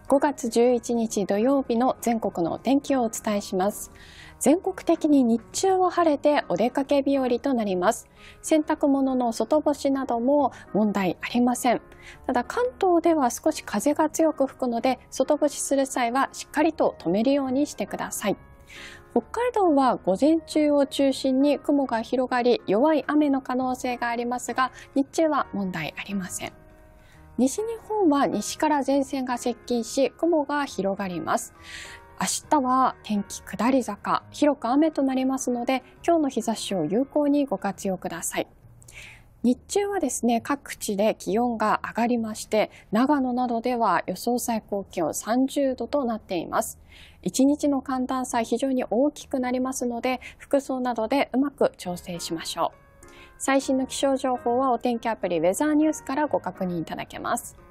5月11日土曜日の全国のお天気をお伝えします。全国的に日中は晴れてお出かけ日和となります。洗濯物の外干しなども問題ありません。ただ関東では少し風が強く吹くので、外干しする際はしっかりと留めるようにしてください。北海道は午前中を中心に雲が広がり、弱い雨の可能性がありますが、日中は問題ありません。西日本は西から前線が接近し、雲が広がります。明日は天気下り坂、広く雨となりますので、今日の日差しを有効にご活用ください。日中はですね、各地で気温が上がりまして、長野などでは予想最高気温30度となっています。1日の寒暖差非常に大きくなりますので、服装などでうまく調整しましょう。最新の気象情報はお天気アプリウェザーニュースからご確認いただけます。